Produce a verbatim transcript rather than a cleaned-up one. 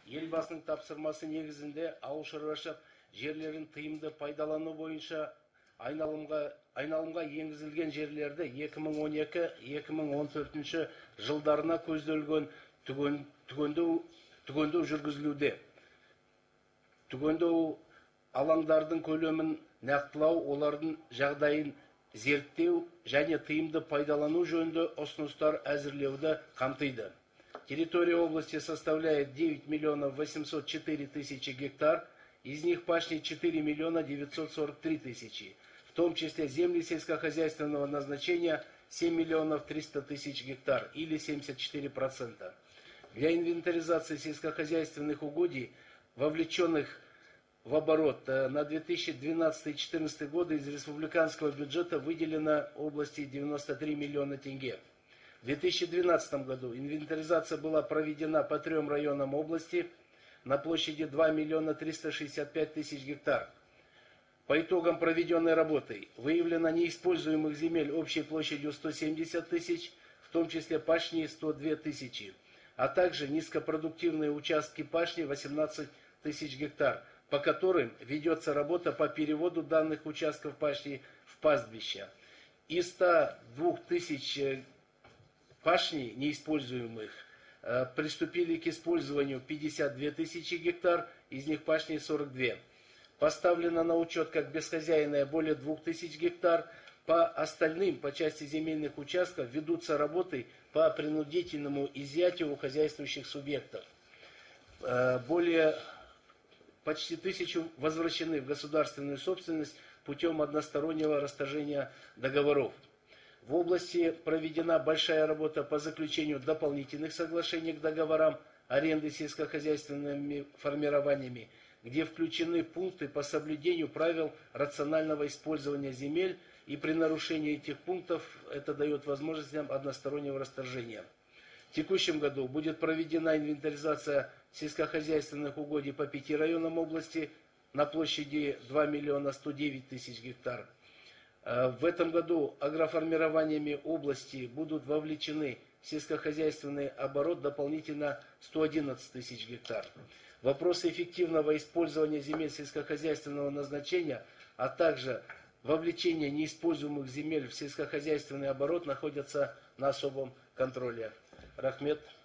Елбасының тапсырмасы негізінде ауыл шаруашылық жерлерін тыйымды пайдалану бойынша айналымға айналымға енгізілген жерлерді екі мың он екі — екі мың он төртінші жылдарына көзделген түгендеу түгендеу жүргізілуде. Түгендеу алаңдардың көлемін нақтылау, олардың жағдайын зерттеу және тыйымды пайдалану жөнінде ұсыныстар әзірлеуді қамтиды. Территория области составляет девять миллионов восемьсот четыре тысячи гектар, из них пашни четыре миллиона девятьсот сорок три тысячи, в том числе земли сельскохозяйственного назначения семь миллионов триста тысяч гектар или семьдесят четыре процента. Для инвентаризации сельскохозяйственных угодий, вовлеченных в оборот на две тысячи двенадцатый — две тысячи четырнадцатый годы, из республиканского бюджета выделено области девяносто три миллиона тенге. В две тысячи двенадцатом году инвентаризация была проведена по трем районам области на площади два миллиона триста шестьдесят пять тысяч гектар. По итогам проведенной работы выявлено неиспользуемых земель общей площадью сто семьдесят тысяч, в том числе пашни сто две тысячи, а также низкопродуктивные участки пашни восемнадцать тысяч гектар, по которым ведется работа по переводу данных участков пашни в пастбища. Из ста двух тысяч пашней неиспользуемых приступили к использованию пятьдесят две тысячи гектар, из них пашни сорок две. Поставлено на учет как бесхозяйное более двух тысяч гектар. По остальным, по части земельных участков, ведутся работы по принудительному изъятию у хозяйствующих субъектов. Более почти тысячу возвращены в государственную собственность путем одностороннего расторжения договоров. В области проведена большая работа по заключению дополнительных соглашений к договорам аренды сельскохозяйственными формированиями, где включены пункты по соблюдению правил рационального использования земель, и при нарушении этих пунктов это дает возможность одностороннего расторжения. В текущем году будет проведена инвентаризация сельскохозяйственных угодий по пяти районам области на площади два миллиона сто девять тысяч гектар. В этом году агроформированиями области будут вовлечены в сельскохозяйственный оборот дополнительно сто одиннадцать тысяч гектар. Вопросы эффективного использования земель сельскохозяйственного назначения, а также вовлечение неиспользуемых земель в сельскохозяйственный оборот находятся на особом контроле. Рахмет.